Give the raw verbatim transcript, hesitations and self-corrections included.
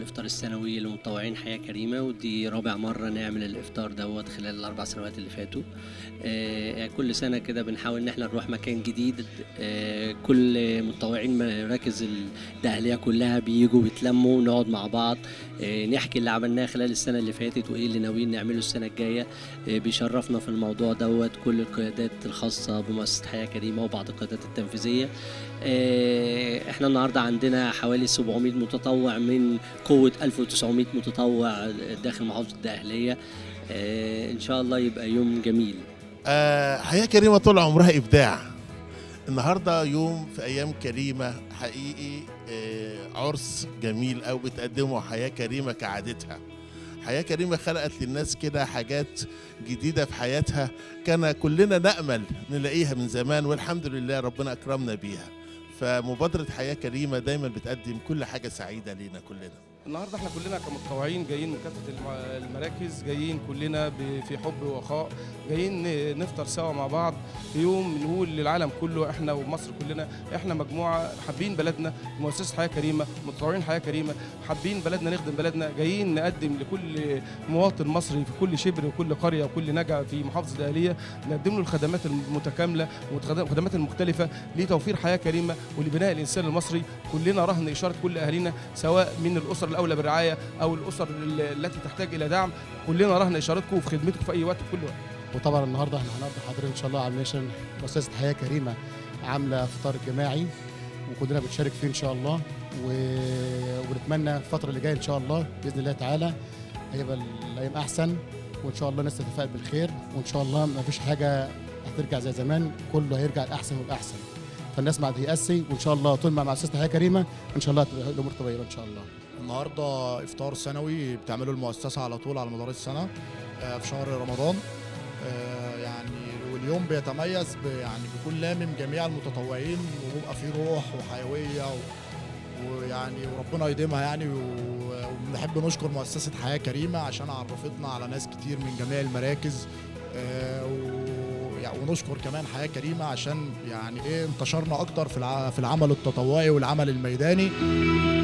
الإفطار السنوي لمتطوعين حياة كريمة، ودي رابع مرة نعمل الإفطار دوت خلال الأربع سنوات اللي فاتوا. آه، كل سنة كده بنحاول إن احنا نروح مكان جديد. آه، كل متطوعين مراكز الدقهلية كلها بيجوا بيتلموا ونقعد مع بعض، آه، نحكي اللي عملناه خلال السنة اللي فاتت وإيه اللي ناويين نعمله السنة الجاية. آه، بيشرفنا في الموضوع دوت كل القيادات الخاصة بمؤسسة حياة كريمة وبعض القيادات التنفيذية. آه، احنا النهارده عندنا حوالي سبعمائة متطوع من قوة ألف وتسعمائة متطوع داخل محافظة الدقهلية. آه، ان شاء الله يبقى يوم جميل. آه حياة كريمة طول عمرها إبداع. النهارده يوم في أيام كريمة حقيقي، آه عرس جميل أوي بتقدمه حياة كريمة كعادتها. حياة كريمة خلقت للناس كده حاجات جديدة في حياتها كان كلنا نأمل نلاقيها من زمان، والحمد لله ربنا أكرمنا بيها. فمبادرة حياة كريمة دايما بتقدم كل حاجة سعيدة لينا كلنا. النهارده احنا كلنا كمتطوعين جايين من كافه المراكز، جايين كلنا في حب ووخاء، جايين نفطر سوا مع بعض في يوم نقول للعالم كله احنا ومصر كلنا احنا مجموعه حابين بلدنا، مؤسسه حياه كريمه، متطوعين حياه كريمه، حابين بلدنا نخدم بلدنا، جايين نقدم لكل مواطن مصري في كل شبر وكل قريه وكل نجع في محافظه الدقهليه، نقدم له الخدمات المتكامله والخدمات المختلفه لتوفير حياه كريمه ولبناء الانسان المصري. كلنا رهن اشاره كل اهالينا سواء من الاسر الاولى بالرعايه او الاسر التي تحتاج الى دعم، كلنا رهن اشارتكم وفي خدمتكم في اي وقت وفي كل وقت. وطبعا النهارده احنا هنقضي حاضرين ان شاء الله على الميشن. مؤسسه حياه كريمه عامله فطار جماعي وكلنا بنشارك فيه ان شاء الله، و... ونتمنى الفتره اللي جايه ان شاء الله باذن الله تعالى هيبقى الايام احسن، وان شاء الله الناس تتفائل بالخير، وان شاء الله ما فيش حاجه هترجع زي زمان، كله هيرجع الاحسن والاحسن. فالناس ما تيأسي، وان شاء الله طول ما مؤسسه حياه كريمه ان شاء الله تبقى الامور طيبه ان شاء الله. النهارده افطار سنوي بتعمله المؤسسه على طول على مدار السنه في شهر رمضان. يعني واليوم بيتميز يعني بيكون لامم جميع المتطوعين، وبيبقى فيه روح وحيويه ويعني وربنا يديمها يعني. وبنحب نشكر مؤسسه حياه كريمه عشان عرفتنا على ناس كتير من جميع المراكز، ونشكر كمان حياه كريمه عشان يعني ايه انتشرنا اكتر في العمل التطوعي والعمل الميداني.